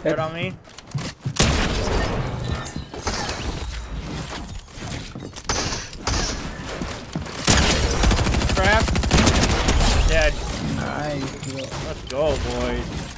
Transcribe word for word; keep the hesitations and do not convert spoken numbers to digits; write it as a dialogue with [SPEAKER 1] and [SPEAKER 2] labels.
[SPEAKER 1] Good on me. Crap. Dead.
[SPEAKER 2] Nice.
[SPEAKER 1] Let's go, boys.